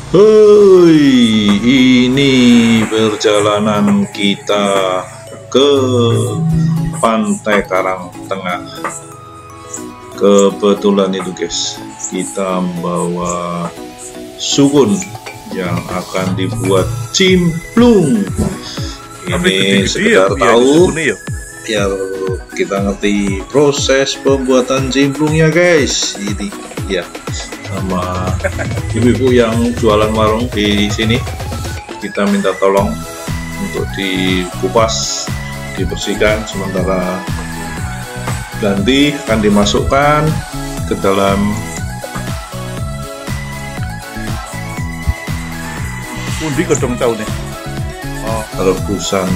Hoi, ini perjalanan kita ke Pantai Karang Tengah. Kebetulan itu guys, kita membawa sukun yang akan dibuat cimplung. Ini sekedar tahu ya, kita ngerti proses pembuatan cimplungnya guys. Ini ya, sama ibu-ibu yang jualan warung di sini, kita minta tolong untuk dikupas, dibersihkan, sementara nanti akan dimasukkan ke dalam undi godong tahu nih. rebusan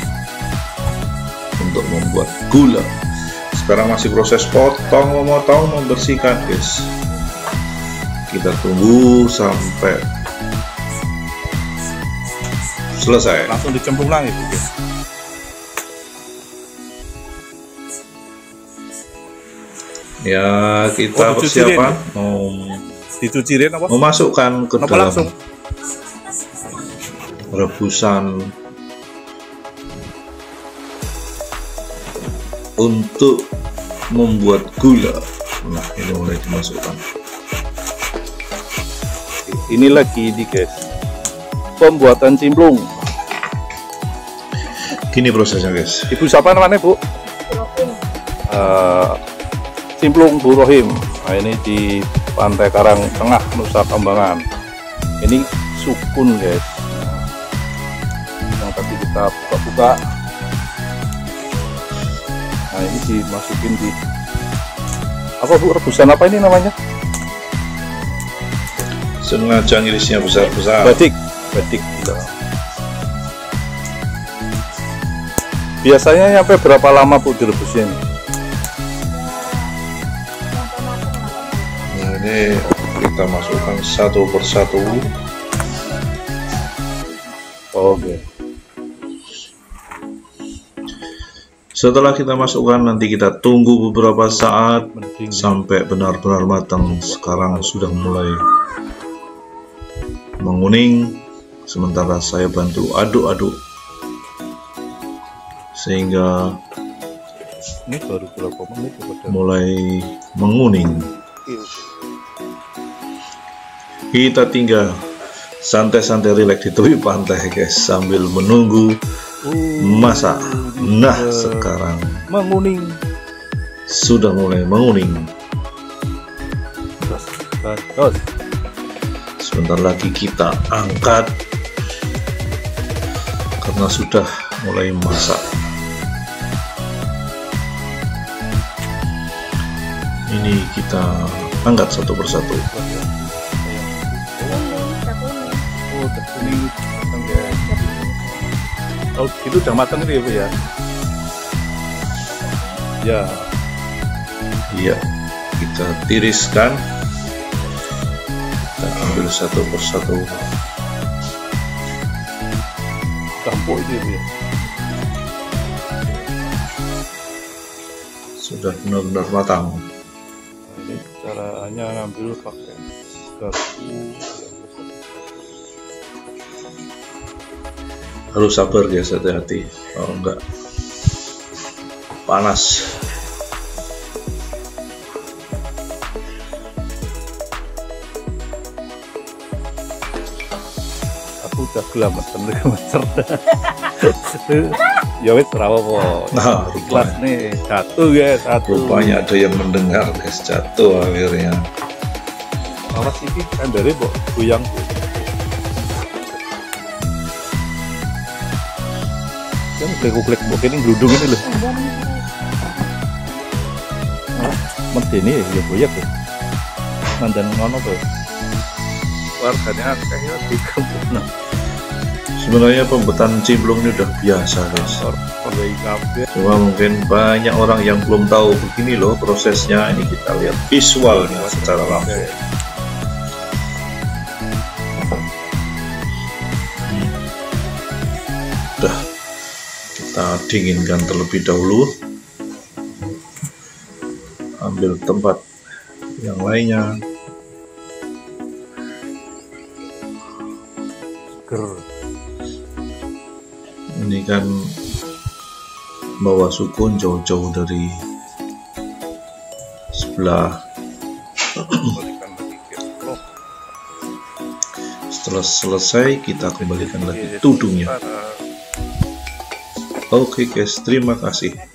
untuk membuat gula. Sekarang masih proses potong, memotong, membersihkan guys. Kita tunggu sampai selesai. Langsung dicemplung lagi guys. Ya, kita persiapan dicucirin apa? memasukkan ke apa dalam langsung? rebusan untuk membuat gula. Nah, ini mulai dimasukkan. Ini lagi di guys, pembuatan cimplung. Gini prosesnya guys. Ibu siapa namanya Bu? Cimplung Bu Rohim. Nah, ini di Pantai Karang Tengah, Nusa Kambangan. Ini sukun guys. Yang tadi kita buka-buka. Nah, ini dimasukin di apa Bu, rebusan apa ini namanya? Sengaja ngirisnya besar-besar. Badik. Biasanya nyampe berapa lama Bu direbusnya ini? Nah, ini kita masukkan satu persatu. Oke. Setelah kita masukkan, nanti kita tunggu beberapa saat sampai benar-benar matang. Sekarang sudah mulai menguning, sementara saya bantu aduk-aduk sehingga Ini baru berapa menit mulai menguning. Kita tinggal santai-santai rileks di tepi pantai guys, sambil menunggu masak. Nah, sekarang menguning. sudah mulai menguning. Terus. Sebentar lagi kita angkat karena sudah mulai masak. Ini kita angkat satu persatu. Oh, kuning matang guys. Oh, itu udah matang itu ya Bu ya? Ya. Iya, kita tiriskan. Kita ambil satu persatu. Campur itu ya. Sudah benar-benar matang. Nah, ini caranya ngambil pakai garpu. Harus sabar guys, hati-hati. Oh enggak, panas. Aku udah gelameten ya wis rawa po. Nah, Ikhlas nih, jatuh guys, satu. rupanya ada yang mendengar guys, jatuh akhirnya. Awas iki kandare kok goyang. Kan glek-glek mbok kene gludung ini lho. Medeni ya boyak ya. Mandan ngono to. Warganya kayaknya di kampung. Sebenarnya pembuatan cimplung ini udah biasa guys. Cuma mungkin banyak orang yang belum tahu begini loh prosesnya. Ini kita lihat visualnya secara langsung. Udah kita dinginkan terlebih dahulu. Ambil tempat yang lainnya. seger. Ini kan bawa sukun jauh-jauh dari sebelah. Setelah selesai kita kembalikan lagi tudungnya. Oke guys, terima kasih.